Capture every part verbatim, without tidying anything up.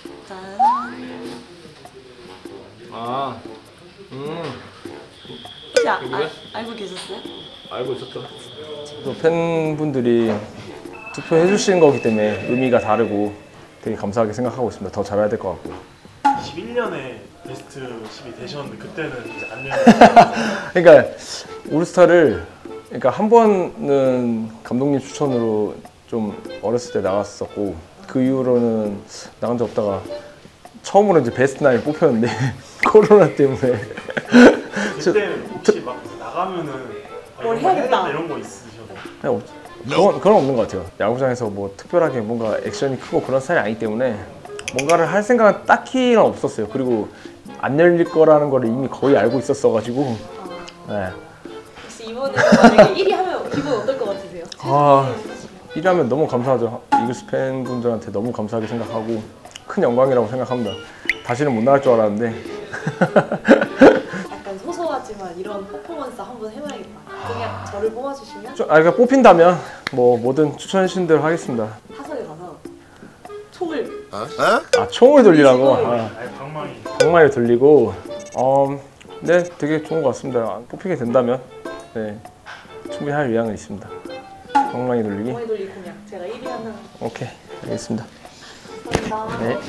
짠. 아, 음. 혹시 아, 아, 알고 계셨어요? 알고 있었죠. 또 팬분들이 투표해 주시는 거기 때문에 의미가 다르고 되게 감사하게 생각하고 있습니다. 더 잘해야 될 것 같고. 이십일 년에 베스트 십이 되셨는데 그때는 이제 안녕. 그러니까 올스타를 그러니까 한 번은 감독님 추천으로 좀 어렸을 때 나갔었고 그 이후로는 나간 적 없다가 처음으로 이제 베스트 나인 뽑혔는데 코로나 때문에 그때 혹시 막 나가면은 아, 뭘 이런 거 해야겠다. 이런 거 있으셔서 그냥 없, 그건, 그건 없는 것 같아요. 야구장에서 뭐 특별하게 뭔가 액션이 크고 그런 스타일이 아니기 때문에 뭔가를 할 생각은 딱히는 없었어요. 그리고 안 열릴 거라는 걸 이미 거의 알고 있었어가지고. 네. 혹시 이번에 만약에 일 위 하면 기분 어떨 것 같으세요? 아, 일 위 하면 너무 감사하죠. 이글스 팬분들한테 너무 감사하게 생각하고 큰 영광이라고 생각합니다. 다시는 못 나갈 줄 알았는데. 약간 소소하지만 이런 퍼포먼스 한번 해봐야겠다. 그냥 저를 뽑아주시면 좀, 아, 그러니까 뽑힌다면 뭐 뭐든 추천해 주신 대로 하겠습니다. 타석에 가서 총을 아, 총을 돌리라고? 아, 아예 방망이 방망이 돌리고 어, 네, 되게 좋은 것 같습니다. 뽑히게 된다면 네, 충분히 할 의향은 있습니다. 방망이 돌리기? 방망이 돌리 공약 제가 일 위 하는. 오케이, 알겠습니다. 감사합니다. 네.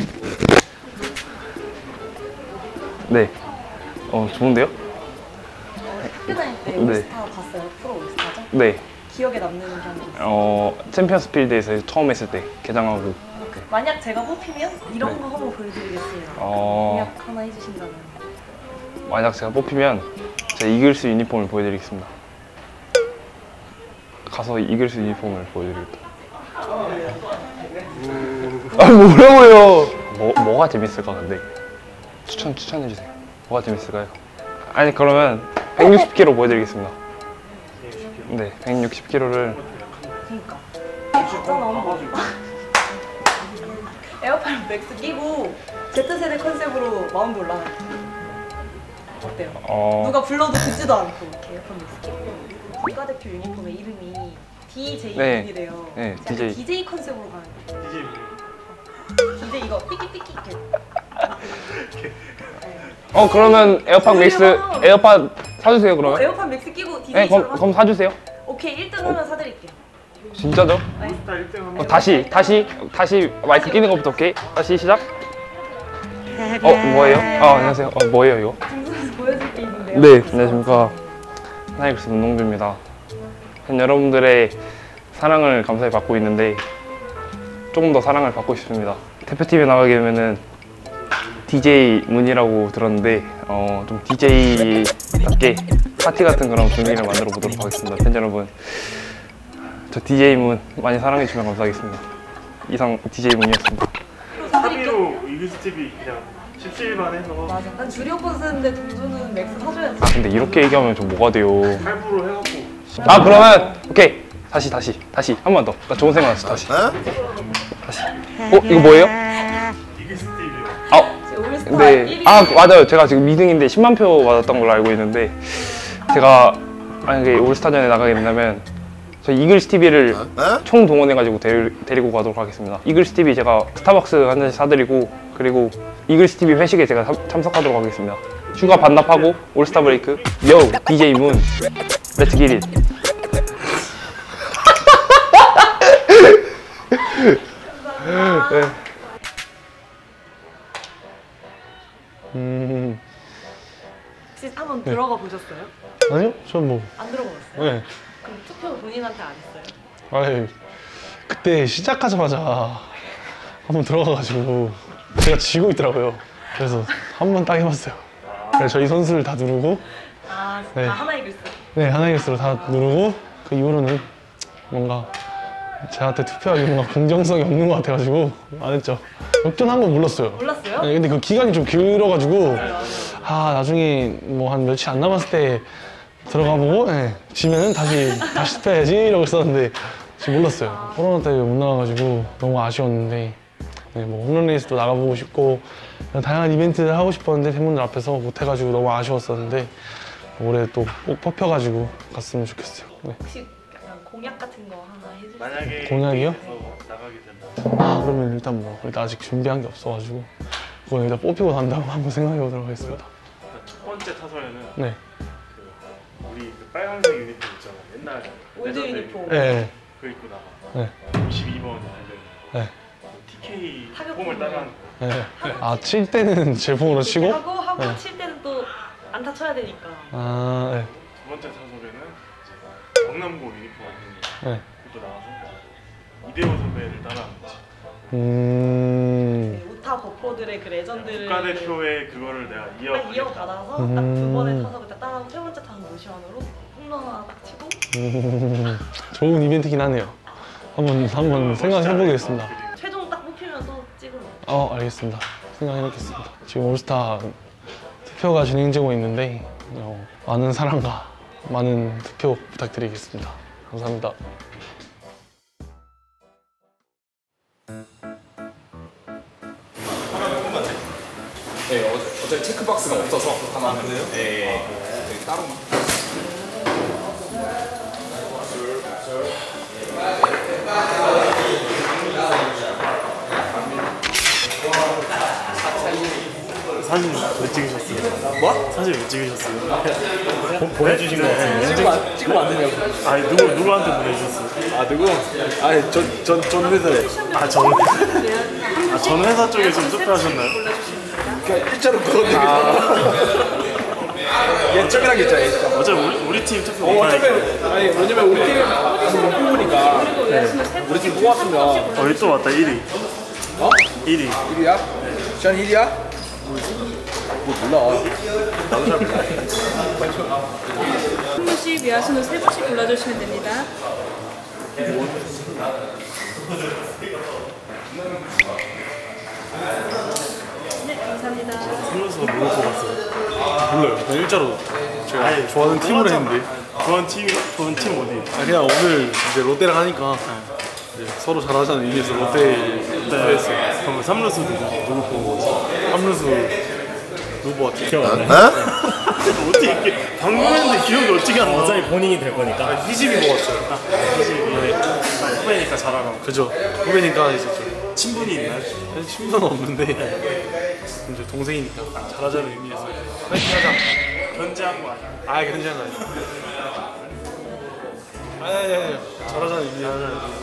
네. 어, 좋은데요? 학교 다닐 때 네. 올스타 봤어요? 프로 올스타죠? 네. 기억에 남는 경기 있어요? 어, 챔피언스 필드에서 처음 했을 때 개장하고. 만약 제가 뽑히면 이런 거 한번 보여드리겠습니다. 어, 공약 하나 해주신다면. 만약 제가 뽑히면 제가 이글스 유니폼을 보여드리겠습니다. 가서 이글스 유니폼을 보여드리겠다. 아, 뭐라고요? 뭐, 뭐가 재밌을까 근데? 추천, 추천해주세요. 뭐가 재밌을까요? 아니 그러면 백육십 킬로미터 보여드리겠습니다. 네, 백육십 킬로미터를 그니까. 있잖아. 에어팟 맥스 끼고 Z세대 컨셉으로 마운드 올라가요. 어때요? 어... 누가 불러도 듣지도 않고 이렇게 에어팟 맥스 끼고. 국가대표 유니폼의 이름이 디제이이래요. 네, 약간 디제이. 디제이 컨셉으로 가는 거예요. 이제 디제이 이거 삐끼삐끼 이렇게. 어 그러면 에어팟 맥스 에어팟 사주세요 그러면. 어, 에어팟 맥스 끼고 네, 디제이처럼 그럼, 그럼 사주세요. 오케이 일 등 하면 사드릴게요. 진짜죠? 올스타 일 등 어, 하면 다시 다시 다시 마이크 끼는 것부터 오케이. 다시 시작. 어 뭐예요? 아 안녕하세요. 어 뭐예요 이거? 방송에서 보여줄 게 있는데요. 네 안녕하십니까. 하나이글스 문동주입니다. 팬 여러분들의 사랑을 감사히 받고 있는데 조금 더 사랑을 받고 싶습니다. 대표팀에 나가게 되면은 디제이 문이라고 들었는데 어, 좀 디제이답게 파티 같은 그런 분위기를 만들어 보도록 하겠습니다. 팬 여러분, 저 디제이 문 많이 사랑해 주시면 감사하겠습니다. 이상 디제이 문이었습니다. 사비로 이글스 티비 그냥 십시일반 해서 맞아. 난 주리오폰 쓰는데 동주는 맥스 사줘야지. 아 근데 이렇게 얘기하면 좀 뭐가 돼요? 팔 퍼센트 해갖고 아 그러면 오케이 다시 다시 다시 한 번 더. 나 좋은 생각 났어. 다시 다시. 어 이거 뭐예요? 이글스 티비요. 아 올스타 네. 일 위. 아 맞아요. 제가 지금 이 등인데 십만 표 받았던 걸로 알고 있는데 제가 만약에 올스타전에 나가게 된다면 저희 이글스 티비를 총 동원해가지고 데리, 데리고 가도록 하겠습니다. 이글스 티비 제가 스타벅스 한 잔씩 사드리고 그리고 이글스 티비 회식에 제가 참- 참석하도록 하겠습니다. 휴가 반납하고 올스타 브레이크 요 디제이 문 렛츠 기릿. 네. 음... 혹시 한번 들어가 보셨어요? 아니요? 전 뭐... 안 들어봤어요? 네. 그럼 투표 본인한테 안 했어요? 아니 그때 시작하자마자 한번 들어가가지고 제가 지고 있더라고요. 그래서 한 번 딱 해봤어요. 그래서 저희 선수를 다 누르고 아, 네. 다 하나이글스. 네 하나이글스로 다 누르고 그 이후로는 뭔가 저한테 투표하기 뭔가 공정성이 없는 것 같아가지고 안 했죠. 역전한 건 몰랐어요. 몰랐어요? 네, 근데 그 기간이 좀 길어가지고 아 나중에 뭐 한 며칠 안 남았을 때 들어가 보고 네, 지면은 다시 다시 투표해야지 이러고 있었는데 지금 몰랐어요. 코로나 때문에 못 나가가지고 너무 아쉬웠는데 네, 뭐 홈런 레이스도 나가보고 싶고 다양한 이벤트를 하고 싶었는데 팬분들 앞에서 못해가지고 너무 아쉬웠었는데 올해 또 꼭 뽑혀가지고 갔으면 좋겠어요. 네. 혹시 약간 공약 같은 거 하나 해주세요? 만약에 공약이요? 게임에서 나가게 된다. 그러면 일단 뭐 일단 아직 준비한 게 없어가지고 그건 일단 뽑히고 난 다음 한번 생각해 보도록 하겠습니다. 첫 번째 타선에는 네. 그 우리 그 빨간색 유니폼 있잖아. 옛날 올드 레전드 유니폼. 네. 그거 입고 나가. 네. 오십이 번이 네. 티케이 타격 폼을 폼을. 따라한 네. 아, 칠 때는 제 폼으로 치고? 하고 하고 네. 칠 때는 또 안타 쳐야 되니까. 아, 네. 두 번째 타석에는 이제 경남고 유니폼 네. 입고 나와서 이대호 선배를 따라한 거지. 음. 네, 우타 버퍼들의 그 레전드를 국가대표의 그거를 내가 이어 딱 이어받아서 음. 딱 두 번의 타석을 딱 따라하고 세 번째 타석 노시환으로 홈런 하나 딱 치고 음. 좋은 이벤트긴 하네요. 한번, 한번 생각해 보겠습니다. 최종 딱 뽑히면 또 찍으러. 어, 알겠습니다. 생각해 놓겠습니다. 지금 올스타 투표가 진행되고 있는데, 어, 많은 사랑과 많은 투표 부탁드리겠습니다. 감사합니다. 네, 어, 어차피 체크박스가 없어서 하나. 그래요? 네, 네, 따로. 사진 왜 찍으셨어요? 뭐? 사진 왜 찍으셨어요? 보, 보내주신 거 같은데. 찍으면 안, 찍으면 안 되냐고. 아니 누구 누구한테 보내주셨어요? 아, 누구? 아니, 전, 전, 전 회사에. 아 전. 아전 회사 쪽에 좀 투표하셨나요? 그냥 일자로 그거네. 예점이란 게 있잖아, 예점. 어차피 우리, 우리 팀 투표 어, 못 어차피, 하니까. 아니, 왜냐면 우리 팀 못 뽑으니까. 우리 팀 뽑았으면. 어, 여기 또 왔다 일 위. 어? 일 위. 일 위야? 전 일 위야? 뭐 몰라. 나도 잘 몰라. 한 분씩 위아sun으로 세 분씩 골라주시면 됩니다. 네, 감사합니다. 삼루수 누구 뽑았어요? 몰라요. 그냥 일자로 제가 아니, 좋아하는 팀을 했는데 좋아하는 팀 좋아하는 팀 어디? 아, 그냥 오늘 이제 롯데랑 하니까 이제 서로 잘하자는 의미에서 롯데 투표했어요. 그럼 삼루수 누구 누구 뽑은 거지? 삼루수 누구 같아? 기억 안 나? 어떻게 이렇게 방금 했는데 기억이 어떻게 안 나? 어차피 본인이 될 거니까. 희집이 먹었어요. 후배니까 잘하라고. 그죠? 후배니까 이제 좀 친분이 있나요? 친분은 없는데 이제 동생이니까 잘하자는 의미에서 파이팅 하자. 견제한 거 아니야? 아, 괜찮아요. 아니, 아니, 아니. 잘하자는 의미에서